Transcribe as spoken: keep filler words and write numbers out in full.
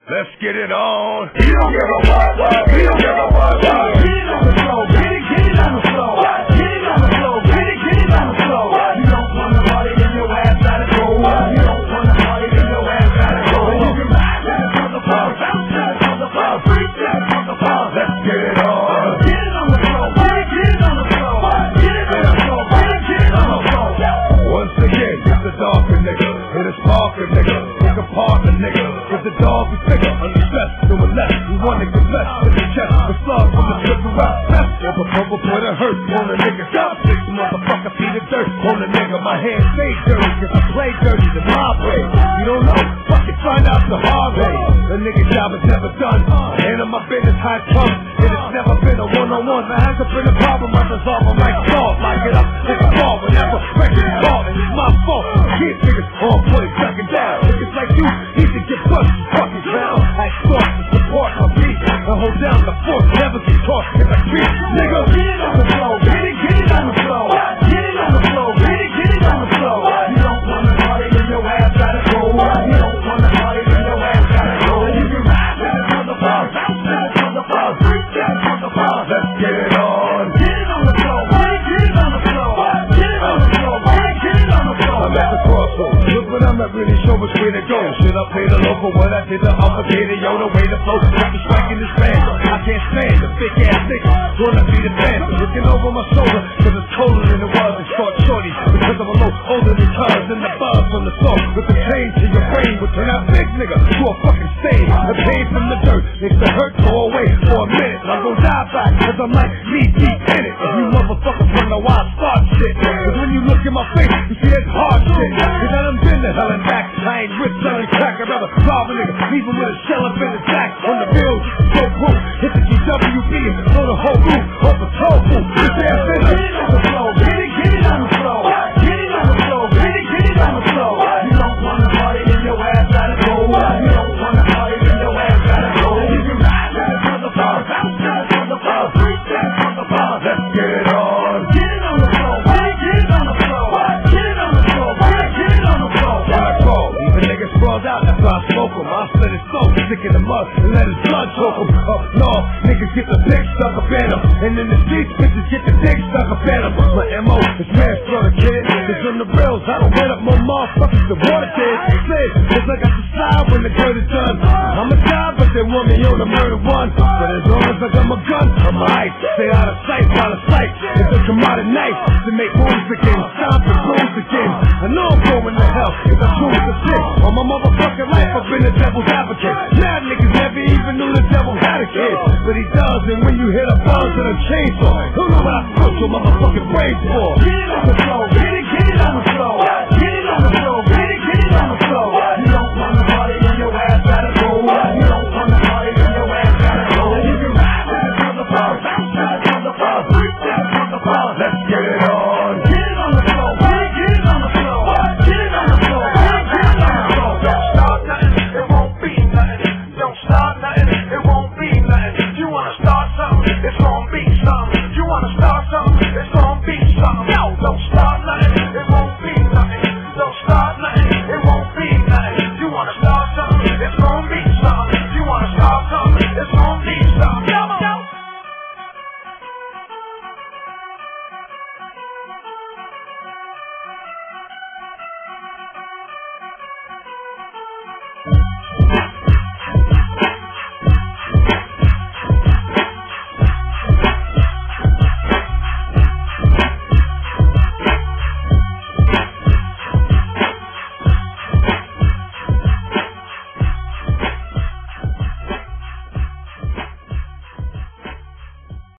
Let's get it on. We don't give a what, what. We don't give a what, what. Get it on the floor, get it, get it on the floor. Get it on the floor, get it, get it on the floor. You don't wanna party, then your ass gotta go. You don't wanna party, then your ass gotta go. You can ride to the motherfucker, bounce to the motherfucker, freak to the motherfucker. Let's get it on. Get it on the floor, get it, get it on the floor. Get it on the floor, get it, get it on the floor. Once again, it's the dog for nigga. It is Parker nigga. It's a Parker nigga. It's the dog for nigga. Under stress, doing less. We wanna get less to the chest. The slug from the slip around step. Over cover for the hurt. On a nigga stop. Six motherfucker feet of dirt. On a nigga, my hands stay dirty. Cause I play dirty the mob way. You don't know? Fucking find out the hard way. The nigga job is never done. And in my business high pump. And it's never been a one-on-one. There hasn't been a problem. I resolve them like salt. Lock it up like a ball. Whenever record is called. And it's my fault. These niggas all put second down. Niggas like you need to get pushed. Fucking down. I start to support my beat. And hold down the fort. Never get caught in the street. Nigga, get it on the floor. Get it, get it on the floor. Get it on the floor. Get it, get it on the floor. You don't wanna party, then your ass gotta go. You don't wanna party, then your ass gotta go. You can ride to the motherfucker, bounce to the motherfucker, freak to the motherfucker. Let's get it on. Get it on the floor. Get it, get it on the floor. Get it on the floor. Get it, get it on the floor. I'm at the crossroads. Look what I'm at, really show which way to go. Should I play the local? What I did the upper gator, yo, the way to flow. Like the strike in this band. I can't stand the big ass nigga. Wanna be the band. Looking over my shoulder, cause it's colder than it was in short shorty. Because I'm a little older than cuz and the buzz from the song. With the pain to your brain would turn out big nigga to a fucking stain. The pain from the dirt makes the hurt go away for a minute. And I'm gonna die back cause I'm like knee deep in it. If you motherfuckers wanna know why I start shit. Cause when you look in my face, you see it's hard shit. Cause I done been to hell and back. I ain't rich selling crack. I'd rather rob a nigga, leave him with a shell up in his back. On the bills, so cool. Hit the G W B and throw the whole roof off the tofu. This ass in Get it on the floor. Get it, get it on the floor. Get it on the floor. Get it, get it on the floor. You don't wanna party, then your ass gotta go. You don't wanna party, then your ass gotta go. You can ride to the motherfucker, bounce to the motherfucker, freak to the motherfucker. Let's get it on. Get it on the floor. Get it, get it on the floor. Get it on the floor. Get it, get it on the floor. When I call, even niggas sprawled out, that's why I smoke them. I split his soul, stick in the mud, and let his blood choke him. Up north, niggas get the dick stuck up in them. And in the streets, bitches get the dick stuck up in them. My M O is manslaughter, kid. Cause on the rails, I don't wait up more motherfuckers the water did. Slid, cause I got the slide when the dirt is done. I'm a die, but they want me on the murder one. But as long as I got my gun, I'm alright. Stay out of sight, out of sight. If they come out at night, to make moves again, stop and bruise again. I know I'm going to hell, if I choose to sit. On my motherfucking life, I've been a devil's advocate. Mad niggas never even knew the devil had a kid. But he does, and when you hit a buzz and a chainsaw, who know what I put your motherfucking brains for? Get it on the floor.